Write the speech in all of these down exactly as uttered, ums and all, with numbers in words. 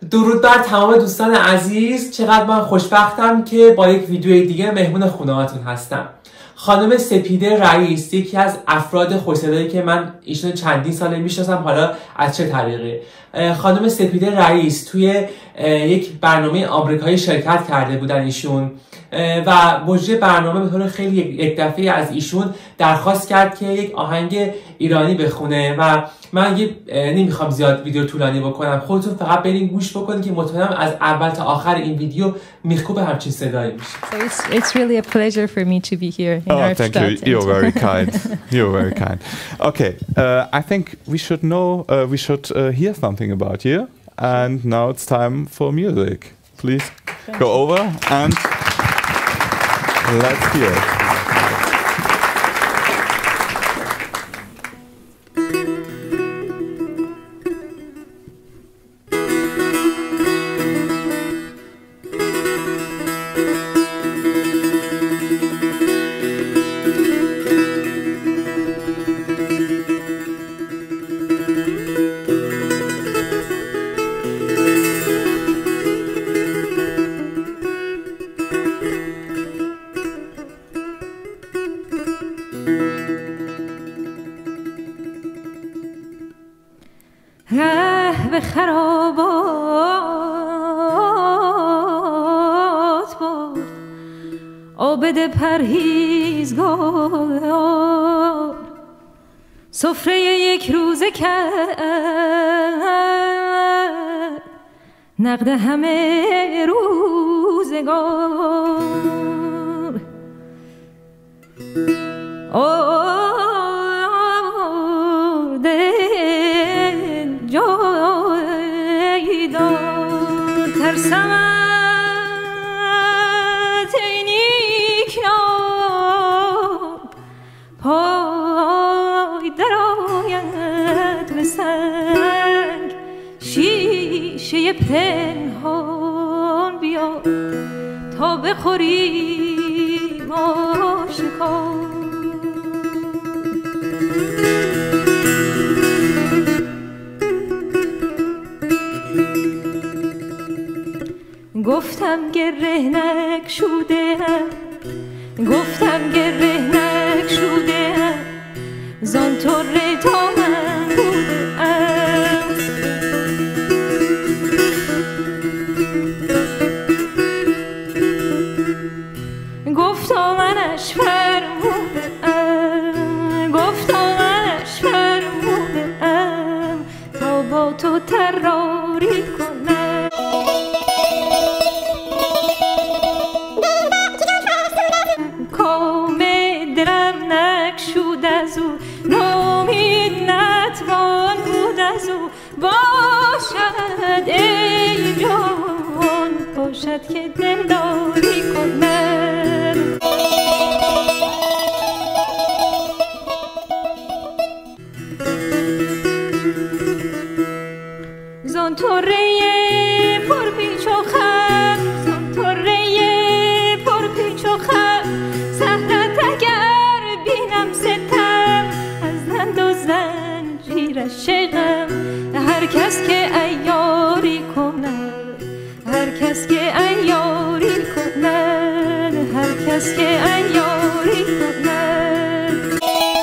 درود بر تمام دوستان عزیز. چقدر من خوشبختم که با یک ویدیوی دیگه مهمون خونه‌هاتون هستم. خانم سپیده رئیس یکی از افراد خوش‌صدایی که من ایشون چندین ساله میشناسم. حالا از چه طریقی؟ خانم سپیده رئیس توی یک برنامه آمریکایی شرکت کرده بودن ایشون و مجری برنامه به طور خیلی یک دفعه از ایشون درخواست کرد که یک آهنگ ایرانی بخونه و من یه نمیخوام زیاد ویدیو طولانی بکنم، خودتون فقط برین گوش بکنید که مطمئنم از اول تا آخر این ویدیو میخکوب همچین صدایی میشه. So it's, it's really a pleasure for me to be here in Oh, thank you. You're very kind. You're very kind. Okay, uh, I think we should know, uh, we should uh, hear something about you. And now it's time for music. Please thank go you. over and let's hear it. ره به خرابات برد عابد پرهیزگار، سفره یک روزه کرد نقد همه روزگار. جای دار ترسمت ای نیکنام، پای درآید به سنگ شیشه پنهان بیا تا بخوریم آشکار. گفتم گره نگشوده ام، گفتم گره نگشوده ام، زان طره تا من بوده ام. گفتا منش فرموده ام، گفتا منش فرموده ام، تا با تو طراری کنم. نامید نتوان بود از او، باشد ای جان باشد که دلداری کنم. زان طره پر پیچ و خم، زان طره پر پیچ و خم، سهلت اگر بینم ستم از نند و زنجیرش شقم. هر کس که عیاری کند، هر کس که عیاری کند، هر کس که عیاری کند.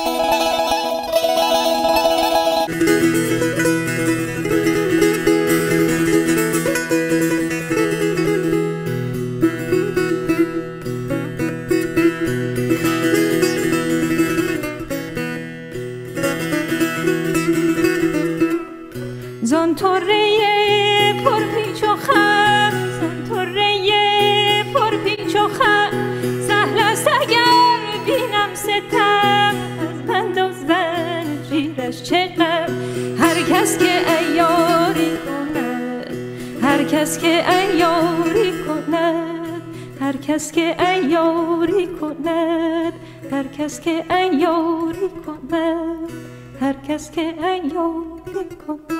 زان طره پر پیچ و خم، زان طره پر پیچ و خم، سهل است اگر بینم ستم از بند و زنجیرش چه غم. هر کس که عیاری کند، هر کس که عیاری کند، هر کس که عیاری کند، هر کس که عیاری کند، هر کس که عیاری کند.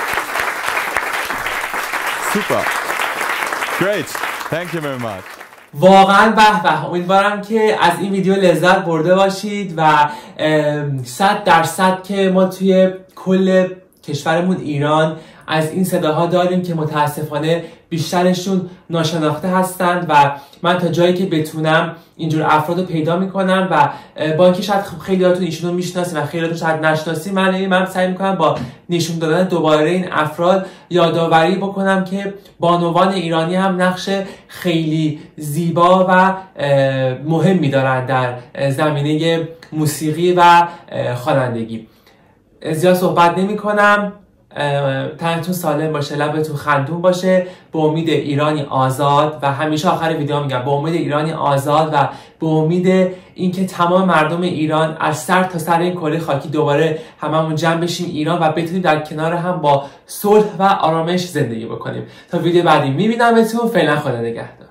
Super. Great. Thank you very much. واقعا به به. امیدوارم که از این ویدیو لذت برده باشید و صد درصد که ما توی کل کشورمون ایران از این صداها داریم که متاسفانه بیشترشون ناشناخته هستند و من تا جایی که بتونم اینجور افراد رو پیدا میکنم و با اینکه شاید خیلیاتون ایشون رو میشناسید و خیلیاتون شاید نشناسید، من من سعی میکنم با نشون دادن دوباره این افراد یادآوری بکنم که بانوان ایرانی هم نقش خیلی زیبا و مهمی دارن در زمینه موسیقی و خوانندگی. زیاد صحبت نمی کنم. تنتون سالم باشه، لبتون خندون باشه، به امید ایرانی آزاد. و همیشه آخر ویدیو میگم به امید ایرانی آزاد و به امید اینکه تمام مردم ایران از سر تا سر این کره خاکی دوباره هممون جمع بشیم ایران و بتونیم در کنار هم با صلح و آرامش زندگی بکنیم. تا ویدیو بعدی میبینمتون. فعلا خدا نگهدار.